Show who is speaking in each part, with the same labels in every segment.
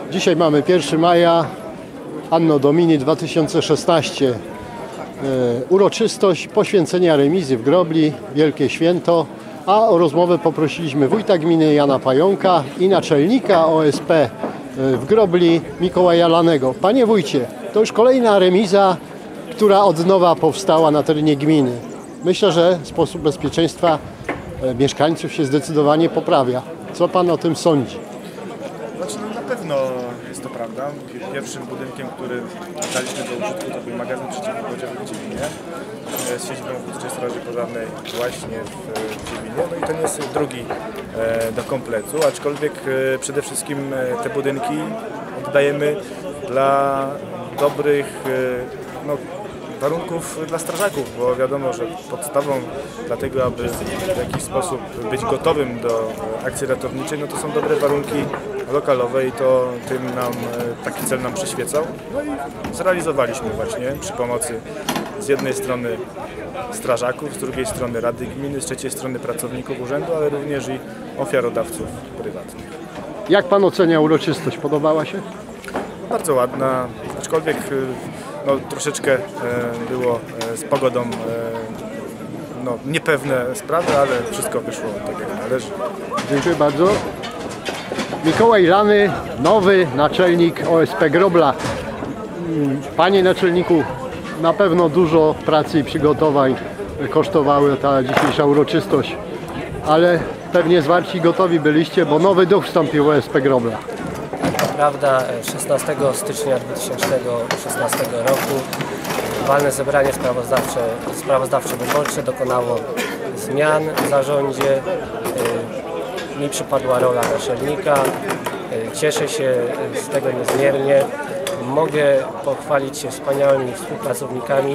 Speaker 1: Dzisiaj mamy 1 maja, Anno Domini 2016. Uroczystość poświęcenia remizy w Grobli, wielkie święto, a o rozmowę poprosiliśmy wójta gminy Jana Pająka i naczelnika OSP w Grobli Mikołaja Lanego. Panie wójcie, to już kolejna remiza, która od nowa powstała na terenie gminy. Myślę, że sposób bezpieczeństwa mieszkańców się zdecydowanie poprawia. Co pan o tym sądzi?
Speaker 2: Znaczy, na pewno jest to prawda. Pierwszym budynkiem, który daliśmy do użytku, to był magazyn przeciwpowodziowy w Dziewinie z siedzibą Wójtczej Straży Pożarnej właśnie w Dziewinie. No i ten jest drugi do kompletu, aczkolwiek przede wszystkim te budynki oddajemy dla dobrych warunków dla strażaków, bo wiadomo, że podstawą dla tego, aby w jakiś sposób być gotowym do akcji ratowniczej, no to są dobre warunki lokalowe i to taki cel nam przyświecał. No i zrealizowaliśmy właśnie przy pomocy z jednej strony strażaków, z drugiej strony Rady Gminy, z trzeciej strony pracowników urzędu, ale również i ofiarodawców prywatnych.
Speaker 1: Jak pan ocenia uroczystość? Podobała się?
Speaker 2: Bardzo ładna, aczkolwiek troszeczkę było z pogodą niepewne sprawy, ale wszystko wyszło tak jak należy.
Speaker 1: Dziękuję bardzo. Mikołaj Lany, nowy naczelnik OSP Grobla. Panie naczelniku, na pewno dużo pracy i przygotowań kosztowała ta dzisiejsza uroczystość, ale pewnie zwarci gotowi byliście, bo nowy duch wstąpił w OSP Grobla.
Speaker 3: Prawda, 16 stycznia 2016 roku walne zebranie sprawozdawcze-wyborcze dokonało zmian w zarządzie. Mi przypadła rola naczelnika. Cieszę się z tego niezmiernie. Mogę pochwalić się wspaniałymi współpracownikami.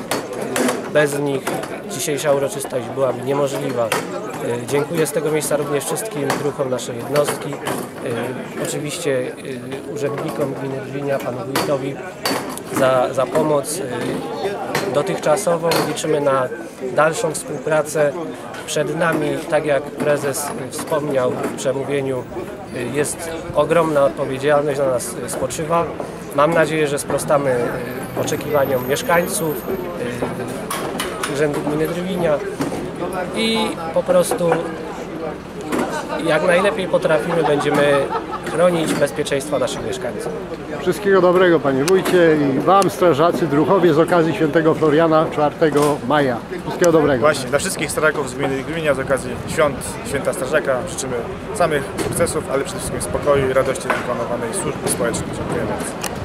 Speaker 3: Bez nich dzisiejsza uroczystość byłaby niemożliwa. Dziękuję z tego miejsca również wszystkim druhom naszej jednostki, oczywiście urzędnikom gminy Drwinia, panu wójtowi za pomoc dotychczasową. Liczymy na dalszą współpracę. Przed nami, tak jak prezes wspomniał w przemówieniu, jest ogromna odpowiedzialność, na nas spoczywa. Mam nadzieję, że sprostamy oczekiwaniom mieszkańców Urzędu Gminy Drwinia i po prostu jak najlepiej potrafimy będziemy chronić bezpieczeństwo naszych mieszkańców.
Speaker 1: Wszystkiego dobrego, panie wójcie, i wam, strażacy, druhowie, z okazji świętego Floriana 4 maja. Wszystkiego dobrego.
Speaker 2: Właśnie, dla wszystkich strażaków z gminy Drwinia z okazji Święta Strażaka życzymy samych sukcesów, ale przede wszystkim spokoju i radości wykonywanej służby społecznej. Dziękuję bardzo.